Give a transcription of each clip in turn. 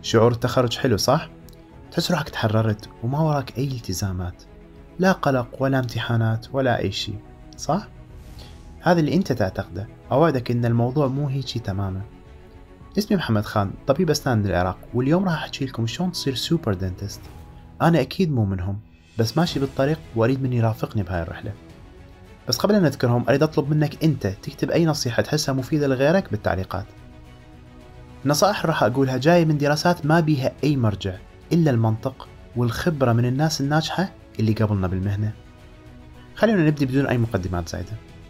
شعور التخرج حلو صح؟ تحس روحك تحررت وما وراك أي التزامات، لا قلق ولا امتحانات ولا أي شيء، صح؟ هذا اللي أنت تعتقده. أوعدك إن الموضوع مو هيجي تماما. اسمي محمد خان، طبيب أسنان من العراق، واليوم راح أحكي لكم شلون تصير سوبر دنتست. أنا أكيد مو منهم، بس ماشي بالطريق وأريد من يرافقني بهاي الرحلة. بس قبل أن نذكرهم أريد أطلب منك أنت تكتب أي نصيحة تحسها مفيدة لغيرك بالتعليقات. النصائح اللي راح أقولها جاية من دراسات ما بيها أي مرجع إلا المنطق والخبرة من الناس الناجحة اللي قبلنا بالمهنة. خلينا نبدأ بدون أي مقدمات زايدة.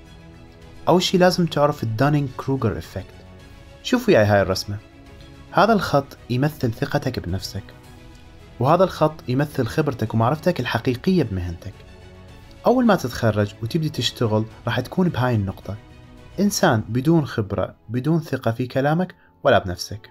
أول شي لازم تعرف الدانينغ كروغر إفكت. شوف وياي هاي الرسمة، هذا الخط يمثل ثقتك بنفسك، وهذا الخط يمثل خبرتك ومعرفتك الحقيقية بمهنتك. أول ما تتخرج وتبدي تشتغل راح تكون بهاي النقطة، إنسان بدون خبرة، بدون ثقة في كلامك ولا بنفسك.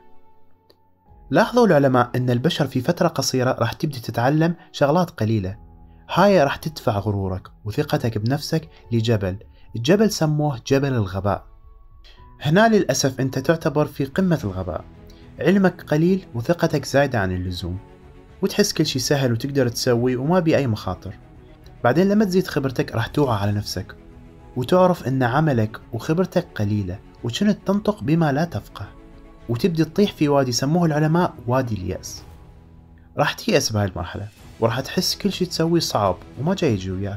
لاحظوا العلماء أن البشر في فترة قصيرة راح تبدي تتعلم شغلات قليلة، هاي راح تدفع غرورك وثقتك بنفسك لجبل، الجبل سموه جبل الغباء. هنا للأسف أنت تعتبر في قمة الغباء، علمك قليل وثقتك زايدة عن اللزوم، وتحس كل شي سهل وتقدر تسوي وما بي أي مخاطر. بعدين لما تزيد خبرتك راح توعى على نفسك وتعرف أن عملك وخبرتك قليلة وكنت تنطق بما لا تفقه، وتبدي تطيح في وادي سموه العلماء وادي اليأس. راح تيأس بهاي المرحلة وراح تحس كل شي تسويه صعب وما جاي يجي وياك،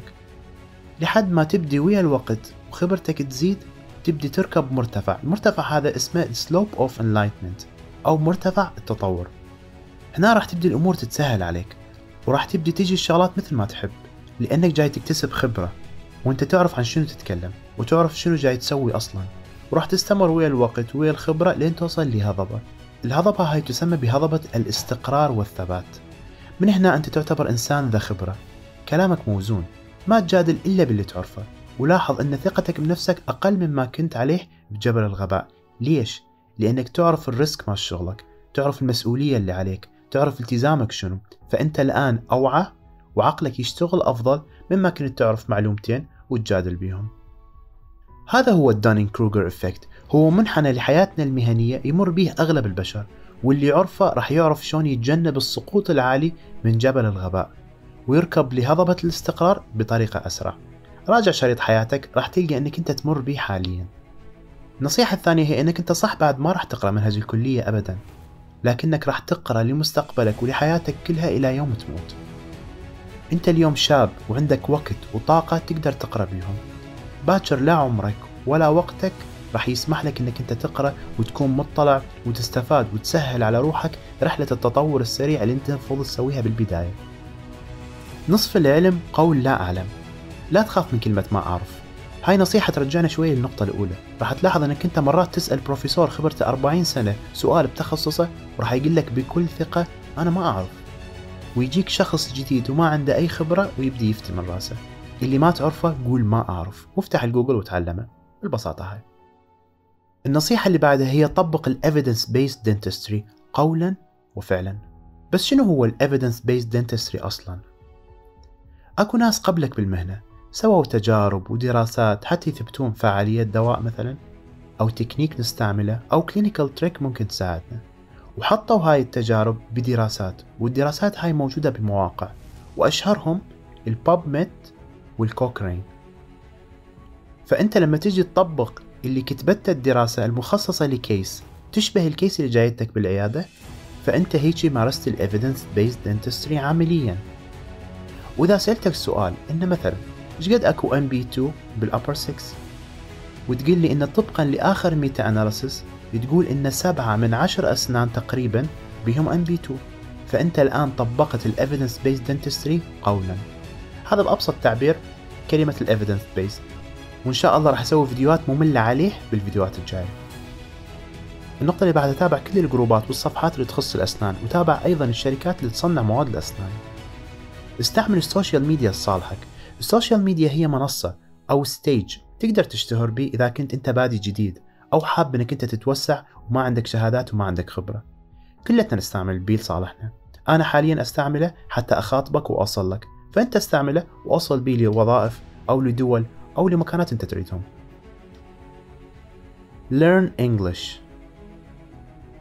لحد ما تبدي ويا الوقت وخبرتك تزيد تبدي تركب مرتفع. المرتفع هذا اسمه Slope of Enlightenment أو مرتفع التطور. هنا راح تبدي الأمور تتسهل عليك وراح تبدي تجي الشغلات مثل ما تحب، لأنك جاي تكتسب خبرة وانت تعرف عن شنو تتكلم وتعرف شنو جاي تسوي أصلا، وراح تستمر ويا الوقت ويا الخبرة لين توصل لهضبة. الهضبة هاي تسمى بهضبة الاستقرار والثبات. من هنا أنت تعتبر إنسان ذا خبرة، كلامك موزون، ما تجادل إلا باللي تعرفه. ولاحظ أن ثقتك بنفسك أقل مما كنت عليه بجبل الغباء. ليش؟ لأنك تعرف الريسك مال شغلك، تعرف المسؤولية اللي عليك، تعرف التزامك شنو، فأنت الآن أوعى وعقلك يشتغل أفضل مما كنت تعرف معلومتين وتجادل بيهم. هذا هو الدانينغ كروغر إفكت، هو منحنى لحياتنا المهنية يمر به أغلب البشر، واللي يعرفه راح يعرف شلون يتجنب السقوط العالي من جبل الغباء ويركب لهضبة الاستقرار بطريقة أسرع. راجع شريط حياتك راح تلقى أنك أنت تمر به حاليا. النصيحة الثانية هي أنك أنت صح بعد ما راح تقرأ منهج الكلية أبدا، لكنك راح تقرأ لمستقبلك ولحياتك كلها إلى يوم تموت. أنت اليوم شاب وعندك وقت وطاقة تقدر تقرأ بيهم، باكر لا عمرك ولا وقتك راح يسمح لك أنك أنت تقرأ وتكون مطلع وتستفاد وتسهل على روحك رحلة التطور السريع اللي أنت المفروض تسويها بالبداية. نصف العلم قول لا أعلم. لا تخاف من كلمة ما أعرف، هاي نصيحة ترجعنا شوية للنقطة الأولى. راح تلاحظ أنك أنت مرات تسأل بروفيسور خبرته 40 سنة سؤال بتخصصه وراح يقول لك بكل ثقة أنا ما أعرف، ويجيك شخص جديد وما عنده أي خبرة ويبدي يفتي من راسه. اللي ما تعرفه قول ما أعرف وافتح الجوجل وتعلمه بالبساطة هاي. النصيحة اللي بعدها هي طبق ال Evidence Based Dentistry قولا وفعلا. بس شنو هو ال Evidence Based Dentistry أصلا؟ أكو ناس قبلك بالمهنة سووا تجارب ودراسات حتى يثبتون فعالية دواء مثلا، أو تكنيك نستعمله، أو كلينيكال تريك ممكن تساعدنا، وحطوا هاي التجارب بدراسات، والدراسات هاي موجودة بمواقع، وأشهرهم البابميد والكوكرين. فأنت لما تجي تطبق اللي كتبته الدراسة المخصصة لكيس تشبه الكيس اللي جايتك بالعيادة، فأنت هيجي مارست ال Evidence Based Dentistry عمليا. وإذا سألتك سؤال إن مثلا إيش قد أكو MB2 بالأبر 6، وتقول لي إن طبقا لآخر ميتا أناليسيس بتقول إن 7 من 10 أسنان تقريبا بهم MB2، فأنت الآن طبقت ال Evidence Based Dentistry قولا. هذا بأبسط تعبير كلمة ال Evidence Based، وإن شاء الله راح أسوي فيديوهات مملة عليه بالفيديوهات الجاية. النقطة اللي بعدها تابع كل الجروبات والصفحات اللي تخص الأسنان، وتابع أيضا الشركات اللي تصنع مواد الأسنان. استعمل السوشيال ميديا لصالحك. السوشيال ميديا هي منصة أو ستيج تقدر تشتهر به إذا كنت أنت بادي جديد أو حاب أنك أنت تتوسع وما عندك شهادات وما عندك خبرة. كلنا نستعمل بيه لصالحنا. أنا حاليا أستعمله حتى أخاطبك وأوصل لك، فأنت استعمله وأوصل بيه لوظائف أو لدول أو لمكانات أنت تريدهم. Learn English.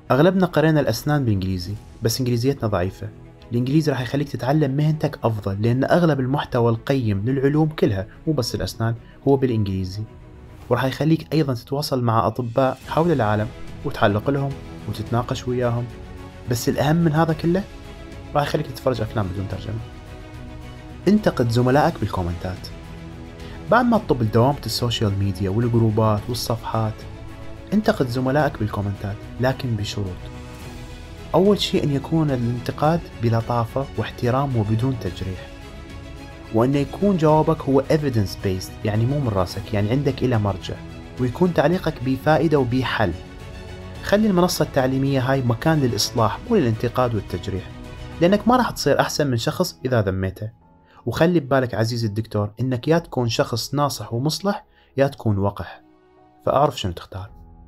أغلبنا قرينا الأسنان بالإنجليزي، بس إنجليزيتنا ضعيفة. الإنجليزي راح يخليك تتعلم مهنتك أفضل، لأن أغلب المحتوى القيم للعلوم كلها مو بس الأسنان هو بالإنجليزي، وراح يخليك أيضا تتواصل مع أطباء حول العالم وتعلق لهم وتتناقش وياهم. بس الأهم من هذا كله، راح يخليك تتفرج أفلام بدون ترجمة. انتقد زملائك بالكومنتات. بعد ما تطب دوامة السوشيال ميديا والجروبات والصفحات، انتقد زملائك بالكومنتات، لكن بشروط. أول شيء أن يكون الانتقاد بلطافة واحترام وبدون تجريح، وأن يكون جوابك هو evidence based، يعني مو من راسك، يعني عندك إلى مرجع، ويكون تعليقك بفائدة وبحل. خلي المنصة التعليمية هاي مكان للإصلاح مو للانتقاد والتجريح، لأنك ما راح تصير أحسن من شخص إذا ذميته. وخلي ببالك عزيزي الدكتور، إنك يا تكون شخص ناصح ومصلح يا تكون وقح، فأعرف شنو تختار.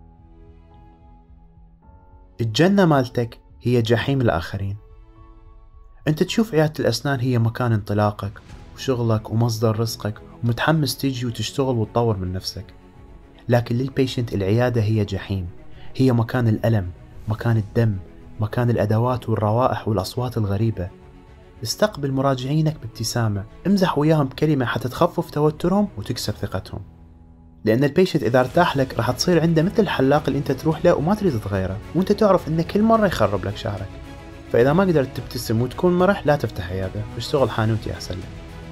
الجنة مالتك هي جحيم الآخرين. أنت تشوف عيادة الأسنان هي مكان انطلاقك وشغلك ومصدر رزقك، ومتحمس تيجي وتشتغل وتطور من نفسك. لكن للبيشنت العيادة هي جحيم، هي مكان الألم، مكان الدم، مكان الأدوات والروائح والأصوات الغريبة. استقبل مراجعينك بابتسامة، امزح وياهم بكلمة حتى تخفف توترهم وتكسب ثقتهم. لأن البيشنت إذا ارتاح لك راح تصير عنده مثل الحلاق اللي أنت تروح له وما تريد تغيره، وأنت تعرف إنه كل مرة يخرب لك شعرك. فإذا ما قدرت تبتسم وتكون مرح، لا تفتح عيادة واشتغل حانوتي أحسن لك.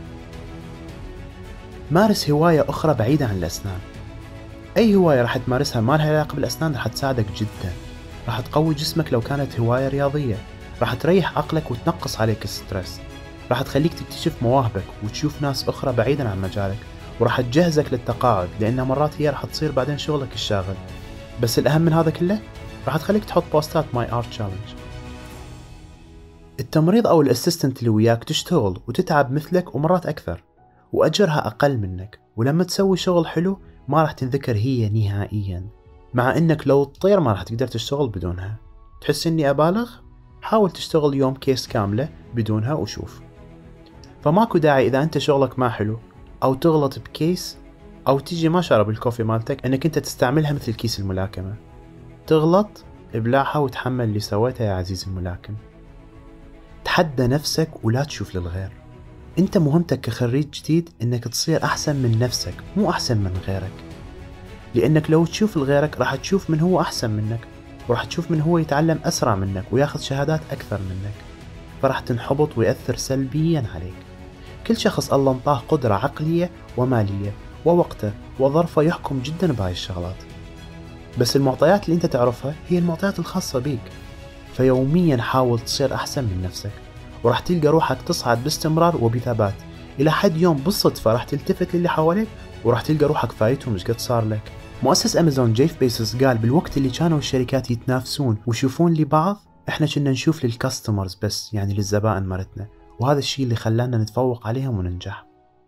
مارس هواية أخرى بعيدة عن الأسنان. أي هواية راح تمارسها ما لها علاقة بالأسنان راح تساعدك جدا. راح تقوي جسمك لو كانت هواية رياضية، راح تريح عقلك وتنقص عليك الستريس، راح تخليك تكتشف مواهبك وتشوف ناس أخرى بعيدا عن مجالك، وراح تجهزك للتقاعد، لأنها مرات هي راح تصير بعدين شغلك الشاغل. بس الأهم من هذا كله، راح تخليك تحط بوستات ماي آرت تشالنج. التمريض أو الأسيستنت اللي وياك تشتغل وتتعب مثلك ومرات أكثر، وأجرها أقل منك، ولما تسوي شغل حلو ما راح تنذكر هي نهائيا، مع أنك لو تطير ما راح تقدر تشتغل بدونها. تحس إني أبالغ؟ حاول تشتغل يوم كيس كاملة بدونها وشوف. فماكو داعي إذا أنت شغلك ما حلو أو تغلط بكيس أو تيجي ما شرب الكوفي مالتك أنك أنت تستعملها مثل كيس الملاكمة. تغلط ابلعها وتحمل اللي سويته يا عزيزي الملاكم. تحدى نفسك ولا تشوف للغير. أنت مهمتك كخريج جديد أنك تصير أحسن من نفسك مو أحسن من غيرك، لأنك لو تشوف لغيرك راح تشوف من هو أحسن منك، وراح تشوف من هو يتعلم أسرع منك وياخذ شهادات أكثر منك، فراح تنحبط ويأثر سلبيا عليك. كل شخص الله انطاه قدرة عقلية ومالية ووقته وظرفه يحكم جدا بهاي الشغلات، بس المعطيات اللي انت تعرفها هي المعطيات الخاصة بيك. فيوميا حاول تصير أحسن من نفسك، وراح تلقى روحك تصعد باستمرار وبثبات، إلى حد يوم بالصدفة راح تلتفت للي حواليك وراح تلقى روحك فايتهم مش قد صار لك. مؤسس أمازون جيف بيسوس قال بالوقت اللي كانوا الشركات يتنافسون ويشوفون لبعض، احنا كنا نشوف للكاستمرز بس، يعني للزبائن مرتنا، وهذا الشيء اللي خلانا نتفوق عليهم وننجح.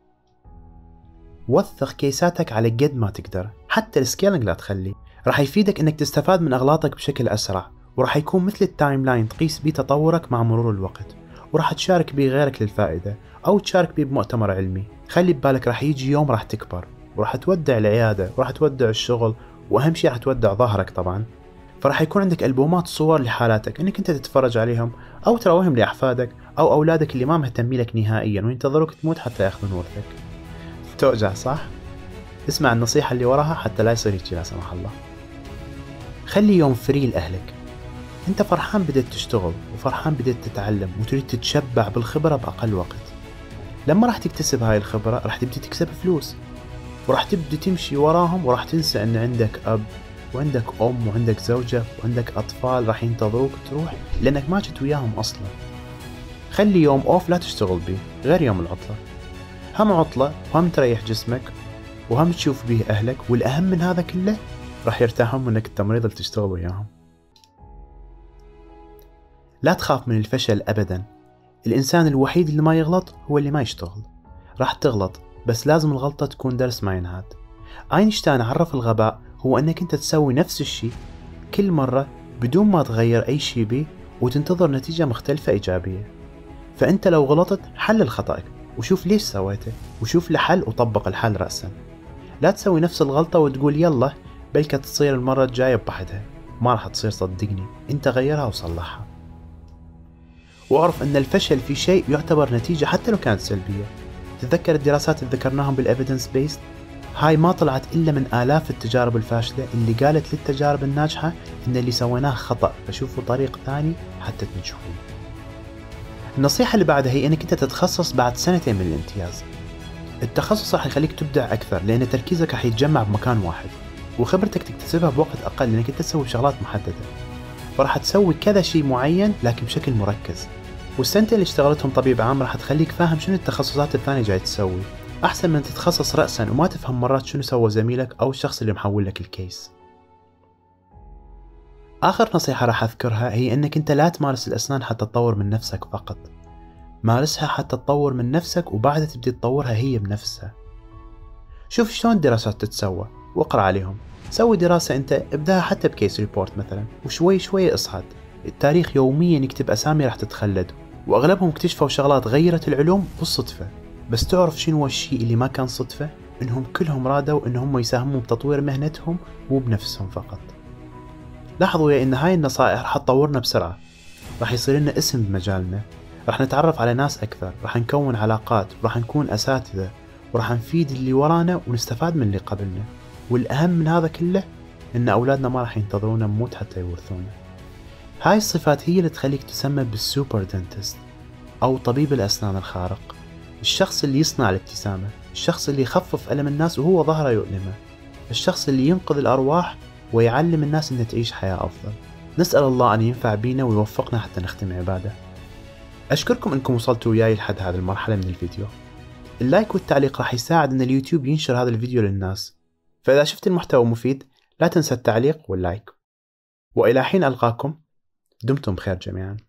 وثق كيساتك على قد ما تقدر، حتى السكيلينج لا تخلي، راح يفيدك انك تستفاد من اغلاطك بشكل اسرع، وراح يكون مثل التايم لاين تقيس بيه تطورك مع مرور الوقت، وراح تشارك بيه غيرك للفائدة او تشارك بيه بمؤتمر علمي. خلي ببالك راح يجي يوم راح تكبر وراح تودع العيادة وراح تودع الشغل، واهم شيء راح تودع ظهرك طبعا. فراح يكون عندك ألبومات صور لحالاتك انك انت تتفرج عليهم او ترويهم لاحفادك او اولادك اللي ما مهتمين لك نهائيا وينتظروك تموت حتى ياخذون ورثك. توجع صح؟ اسمع النصيحة اللي وراها حتى لا يصير هيك لا سمح الله. خلي يوم فري لأهلك. انت فرحان بدأت تشتغل وفرحان بدأت تتعلم وتريد تتشبع بالخبرة بأقل وقت. لما راح تكتسب هاي الخبرة راح تبدي تكسب فلوس، وراح تبدي تمشي وراهم، وراح تنسى ان عندك أب وعندك أم وعندك زوجة وعندك أطفال راح ينتظروك تروح لأنك ما جيت وياهم أصلا. خلي يوم أوف لا تشتغل بيه غير يوم العطلة، هم عطلة وهم تريح جسمك وهم تشوف بيه أهلك، والأهم من هذا كله راح يرتاحون منك التمريض اللي تشتغل وياهم. لا تخاف من الفشل أبدا. الإنسان الوحيد اللي ما يغلط هو اللي ما يشتغل. راح تغلط بس لازم الغلطة تكون درس ما ينهاد. أينشتاين عرف الغباء هو أنك أنت تسوي نفس الشيء كل مرة بدون ما تغير أي شيء بيه وتنتظر نتيجة مختلفة إيجابية. فأنت لو غلطت حلل خطأك وشوف ليش سويته وشوف له حل وطبق الحل رأسا. لا تسوي نفس الغلطة وتقول يلا بلكة تصير المرة الجاية بحدها. ما راح تصير صدقني، انت غيرها وصلحها. واعرف ان الفشل في شيء يعتبر نتيجة حتى لو كانت سلبية. تتذكر الدراسات اللي ذكرناهم بالإيفيدنس بيست؟ هاي ما طلعت إلا من آلاف التجارب الفاشلة اللي قالت للتجارب الناجحة إن اللي سويناه خطأ، فشوفوا طريق ثاني حتى تنجحون. النصيحة اللي بعدها هي إنك أنت تتخصص بعد 2 من الامتياز. التخصص راح يخليك تبدع أكثر، لأن تركيزك راح يتجمع بمكان واحد، وخبرتك تكتسبها بوقت أقل لأنك أنت تسوي شغلات محددة، وراح تسوي كذا شيء معين لكن بشكل مركز. والسنتين اللي اشتغلتهم طبيب عام راح تخليك فاهم شنو التخصصات الثانية جاي تسوي، أحسن من تتخصص رأسا وما تفهم مرات شنو سوى زميلك أو الشخص اللي محول لك الكيس. آخر نصيحة راح أذكرها هي إنك أنت لا تمارس الأسنان حتى تطور من نفسك فقط، مارسها حتى تطور من نفسك وبعدها تبدي تطورها هي بنفسها. شوف شلون الدراسات تتسوى واقرأ عليهم. سوي دراسة أنت، ابدأها حتى بكيس ريبورت مثلا، وشوي شوي اصعد. التاريخ يوميا يكتب أسامي راح تتخلد، وأغلبهم اكتشفوا شغلات غيرت العلوم بالصدفة. بس تعرف شنو هو الشيء اللي ما كان صدفة؟ إنهم كلهم رادوا إنهم يساهمون بتطوير مهنتهم مو بنفسهم فقط. لاحظوا يا إن هاي النصائح راح تطورنا بسرعة، راح يصير لنا اسم بمجالنا، راح نتعرف على ناس أكثر، راح نكون علاقات، راح نكون أساتذة، وراح نفيد اللي ورانا ونستفاد من اللي قبلنا. والأهم من هذا كله إن أولادنا ما راح ينتظرونا نموت حتى يورثونا. هاي الصفات هي اللي تخليك تسمى بالسوبر دنتست أو طبيب الأسنان الخارق، الشخص اللي يصنع الابتسامة، الشخص اللي يخفف ألم الناس وهو ظهره يؤلمه، الشخص اللي ينقذ الأرواح ويعلم الناس أن تعيش حياة أفضل. نسأل الله أن ينفع بينا ويوفقنا حتى نختم عبادة. أشكركم أنكم وصلتوا وياي لحد هذه المرحلة من الفيديو. اللايك والتعليق راح يساعد أن اليوتيوب ينشر هذا الفيديو للناس، فإذا شفت المحتوى مفيد لا تنسى التعليق واللايك. وإلى حين ألقاكم، دمتم بخير جميعا.